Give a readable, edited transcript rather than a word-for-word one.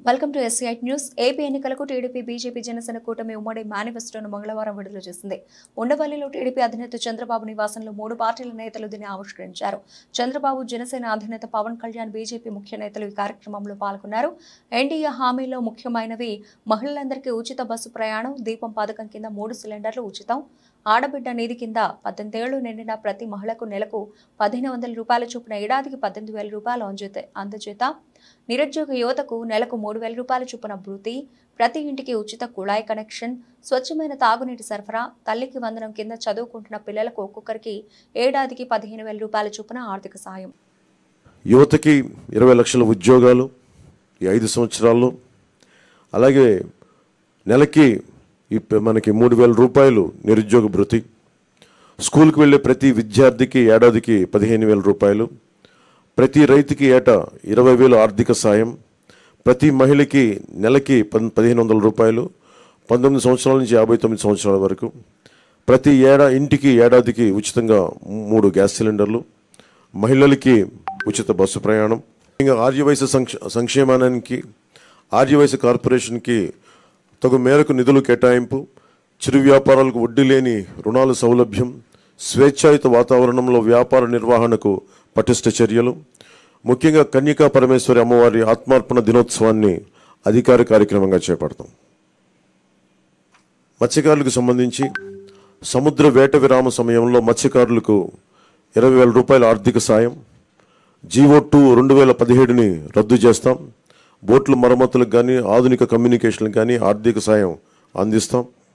Welcome to SCI news. AP ఎన్నికలకు TDP, BJP, Janasena కూటమి ఉమ్మడి మేనిఫెస్టోను మంగళవారం విడుదల చేసింది. ఉండవల్లిలో టీడీపీ అధినేత చంద్రబాబు నివాసంలో 3 పార్టీల నేతలు దీన్ని ఆవిష్కరించారు. చంద్రబాబు, జనసేన అధినేత పవన్ కళ్యాణ్, బీజేపీ ముఖ్య నేతలు ఈ కార్యక్రమంలో పాల్గొన్నారు. ఎన్డీఏ హామీలో ముఖ్యమైనవి మహిళలందరికీ ఉచిత బస్సు ప్రయాణం, దీపం పథకం కింద 3 సిలిండర్లు ఉచితం, ఆడబిడ్డ నిధి కింద 18 ఏళ్లు నిండిన ప్రతి మహిళకు నెలకు 1500 రూపాయల చొప్పున ఏడాదికి 18,000 రూపాయలు అందజేత, నిరుద్యోగ యువతకు నెలకు 3,000 రూపాయల చొప్పున భృతి, ప్రతి ఇంటికి ఉచిత కుళాయి కనెక్షన్, స్వచ్ఛమైన తాగునీటి సరఫరా, తల్లికి వందనం కింద చదువుకుంటున్న పిల్లలకు ఒక్కొక్కరికి ఏడాదికి 15,000 రూపాయల చొప్పున ఆర్థిక సాయం. యువతకి 20 లక్షల ఉద్యోగాలు ఈ 5 సంవత్సరాల్లో, అలాగే నెలకి మనకి 3,000 రూపాయలు నిరుద్యోగ భృతి, స్కూల్కి వెళ్ళే ప్రతి విద్యార్థికి ఏడాదికి 15,000 రూపాయలు, ప్రతి రైతుకి ఏటా 20,000 ఆర్థిక సాయం, ప్రతి మహిళకి నెలకి 1,500 రూపాయలు 19 సంవత్సరాల నుంచి 59 సంవత్సరాల వరకు, ప్రతి ఇంటికి ఏడాదికి ఉచితంగా 3 గ్యాస్ సిలిండర్లు, మహిళలకి ఉచిత బస్సు ప్రయాణం, ఇంకా ఆర్యవైశ్య సంక్షేమానికి ఆర్యవైశ్య కార్పొరేషన్కి తగు మేరకు నిధులు కేటాయింపు, చిరు వ్యాపారాలకు వడ్డీ లేని రుణాల సౌలభ్యం, స్వేచ్ఛాయుత వాతావరణంలో వ్యాపార నిర్వహణకు పటిష్ట చర్యలు, ముఖ్యంగా కన్యకా పరమేశ్వరి అమ్మవారి ఆత్మార్పణ దినోత్సవాన్ని అధికార కార్యక్రమంగా చేపడతాం. మత్స్యకారులకు సంబంధించి సముద్ర వేట విరామ సమయంలో మత్స్యకారులకు 20,000 రూపాయల ఆర్థిక సాయం, జీవో2 2017ని రద్దు చేస్తాం. బోట్ల మరమ్మతులకు కానీ ఆధునిక కమ్యూనికేషన్లకు కానీ ఆర్థిక సాయం అందిస్తాం.